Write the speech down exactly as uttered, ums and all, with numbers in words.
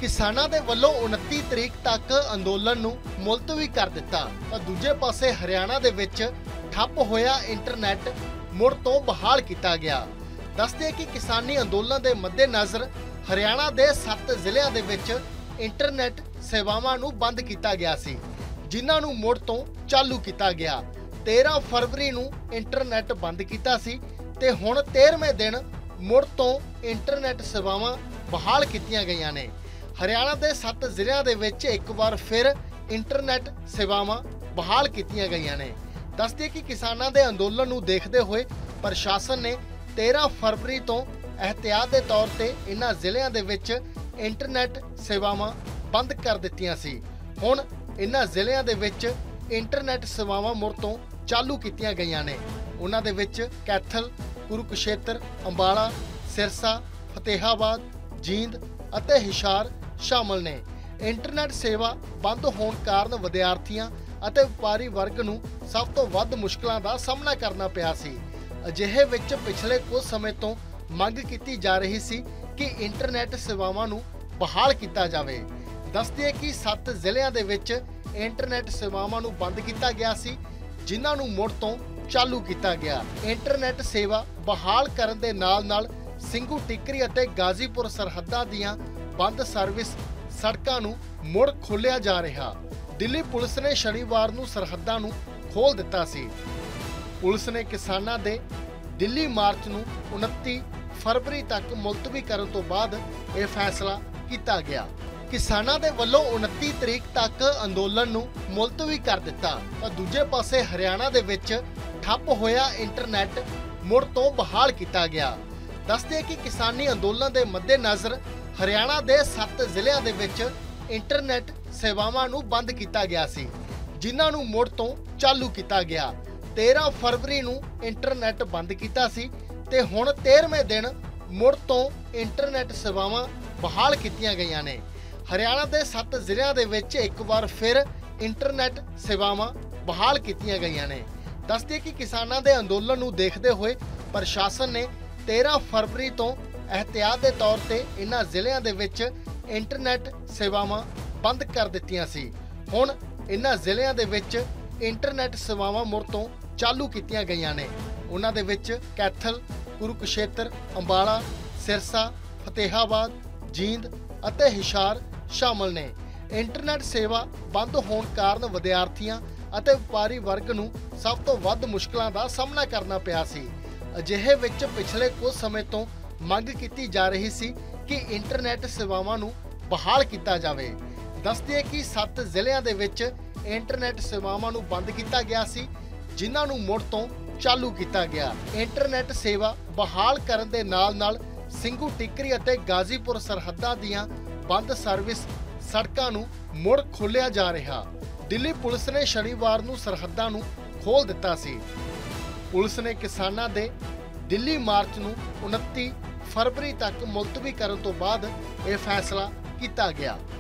किसानां दे वल्लों उनतीस तरीक तक अंदोलन नूं मुलतवी कर दिता तां दूजे पासे हरियाणा दे विच ठप होया इंटरनेट मुड़ तो बहाल किया गया। दसदे कि किसानी अंदोलन दे मद्देनज़र हरियाणा दे सत्त जिल੍ਹਿਆਂ दे विच इंटरनेट सेवावां नूं बंद किया गया सी, जिन्हां नूं मुड़ तो चालू किया गया। तेरह फरवरी नूं इंटरनेट बंद किया सी ते हुण तेरहवें दिन मुड़ तो इंटरनेट सेवावां बहाल कीतियां गईयां ने। हरियाणा के सत्त जिल੍ਹਿਆਂ ਦੇ ਵਿੱਚ एक बार फिर इंटरनेट सेवावां बहाल कीतियां गईयां ने। दसदे कि किसानां दे अंदोलन नूं देखदे होए प्रशासन ने तेरह फरवरी तो एहतियात के तौर पर इन्हां जिल੍ਹਿਆਂ ਦੇ ਵਿੱਚ इंटरनेट सेवावां बंद कर दित्तियां सी। हुण इन्हां जिल੍ਹਿਆਂ ਦੇ ਵਿੱਚ इंटरनेट सेवावां मुड़ तो चालू कीतियां गईयां ने। उन्हां दे विच कैथल, कुरुक्षेत्र, अंबाला, सिरसा, फतेहाबाद, जींद ਅਤੇ ਹਿਸਾਰ शामिल ने। इंटरनेट सेवा बंद होने कारण विद्यार्थियों ਅਤੇ ਵਪਾਰੀ वर्ग ਨੂੰ सब तो ਵੱਧ मुश्किलों का सामना करना ਪਿਆ ਸੀ। ਅਜਿਹੇ ਵਿੱਚ पिछले कुछ समय तो ਮੰਗ ਕੀਤੀ जा रही सी कि इंटरनेट सेवावां ਨੂੰ बहाल किया जाए। दसदे कि सत्त ਜ਼ਿਲ੍ਹਿਆਂ ਦੇ ਵਿੱਚ इंटरनेट सेवावां ਨੂੰ बंद किया गया सी, जिन्हां ਨੂੰ मुड़ तो चालू किया गया। इंटरनेट सेवा बहाल करन दे नाल नाल ਸਿੰਘੂ ਟਿਕਰੀ ਅਤੇ ਗਾਜ਼ੀਪੁਰ ਸਰਹੱਦਾਂ ਦੀਆਂ ਬੰਦ ਸਰਵਿਸ ਸੜਕਾਂ ਨੂੰ ਮੁੜ ਖੋਲ੍ਹਿਆ ਜਾ ਰਿਹਾ। ਦਿੱਲੀ ਪੁਲਿਸ ਨੇ ਸ਼ਨੀਵਾਰ ਨੂੰ ਸਰਹੱਦਾਂ ਨੂੰ ਖੋਲ੍ਹ ਦਿੱਤਾ ਸੀ। ਪੁਲਿਸ ਨੇ ਕਿਸਾਨਾਂ ਦੇ ਦਿੱਲੀ ਮਾਰਚ ਨੂੰ ਉਨੱਤੀ ਫਰਵਰੀ ਤੱਕ ਮੁਲਤਵੀ ਕਰਨ ਤੋਂ ਬਾਅਦ ਇਹ ਫੈਸਲਾ ਕੀਤਾ ਗਿਆ। ਕਿਸਾਨਾਂ ਦੇ ਵੱਲੋਂ ਉਨੱਤੀ ਤਰੀਕ ਤੱਕ ਅੰਦੋਲਨ ਨੂੰ ਮੁਲਤਵੀ ਕਰ ਦਿੱਤਾ ਤਾਂ ਦੂਜੇ ਪਾਸੇ ਹਰਿਆਣਾ ਦੇ ਵਿੱਚ ਠੱਪ ਹੋਇਆ ਇੰਟਰਨੈਟ ਮੁੜ ਤੋਂ ਬਹਾਲ ਕੀਤਾ ਗਿਆ। दसदे कि किसानी अंदोलन के मद्देनज़र हरियाणा के सत्त ਜ਼ਿਲ੍ਹਿਆਂ ਦੇ ਵਿੱਚ इंटरनेट सेवावां नूं बंद किया गया सी, जिन्हां नूं मुड़ तो चालू किया गया। तेरह फरवरी नूं इंटरनेट बंद किया सी ते हुण तेरहवें दिन मुड़ तो इंटरनेट सेवावां बहाल कीतियां गईयां ने। हरियाणा के सत्त ਜ਼ਿਲ੍ਹਿਆਂ ਦੇ ਵਿੱਚ एक बार फिर इंटरनेट सेवावां बहाल कीतियां गईयां ने। दसदे कि किसानां दे अंदोलन नूं देखदे होए प्रशासन ने तेरह फरवरी तो एहतियात के तौर पर इन्हां ਜ਼ਿਲ੍ਹਿਆਂ ਦੇ ਵਿੱਚ इंटरनेट सेवावां बंद कर दित्तियां सी। हुण इन्हां ਜ਼ਿਲ੍ਹਿਆਂ ਦੇ ਵਿੱਚ इंटरनेट सेवावां मुड़ तो चालू कीतियां गईयां ने। उन्हां दे विच कैथल, कुरुक्षेत्र, अंबाला, सिरसा, फतेहाबाद, जींद ਅਤੇ ਹਿਸਾਰ शामिल ने। इंटरनेट सेवा बंद होने कारण विद्यार्थियों ਅਤੇ ਵਪਾਰੀ वर्ग ਨੂੰ सब तो ਵੱਧ मुश्किलों का सामना करना ਪਿਆ ਸੀ। ਅਜਿਹੇ ਵਿੱਚ ਪਿਛਲੇ ਕੁਝ ਸਮੇਂ ਤੋਂ ਮੰਗ ਕੀਤੀ ਜਾ ਰਹੀ ਸੀ ਕਿ ਇੰਟਰਨੈਟ ਸੇਵਾਵਾਂ ਨੂੰ ਬਹਾਲ ਕੀਤਾ ਜਾਵੇ। ਦੱਸਦੇ ਕਿ ਸੱਤ ਜ਼ਿਲ੍ਹਿਆਂ ਦੇ ਵਿੱਚ ਇੰਟਰਨੈਟ ਸੇਵਾਵਾਂ ਨੂੰ ਬੰਦ ਕੀਤਾ ਗਿਆ ਸੀ, ਜਿਨ੍ਹਾਂ ਨੂੰ ਮੁੜ ਤੋਂ ਚਾਲੂ ਕੀਤਾ ਗਿਆ। ਇੰਟਰਨੈਟ ਸੇਵਾ ਬਹਾਲ ਕਰਨ ਦੇ ਨਾਲ-ਨਾਲ ਸਿੰਘੂ ਟਿਕਰੀ ਅਤੇ ਗਾਜ਼ੀਪੁਰ ਸਰਹੱਦਾਂ ਦੀਆਂ ਬੰਦ ਸਰਵਿਸ ਸੜਕਾਂ ਨੂੰ ਮੁੜ ਖੋਲ੍ਹਿਆ ਜਾ ਰਿਹਾ। ਦਿੱਲੀ ਪੁਲਿਸ ਨੇ ਸ਼ਨੀਵਾਰ ਨੂੰ ਸਰਹੱਦਾਂ ਨੂੰ ਖੋਲ੍ਹ ਦਿੱਤਾ ਸੀ। पुलिस ने किसानां दे दिल्ली मार्च नूं उनतीस फरवरी तक मुलतवी करन तो बाद यह फैसला किया गया।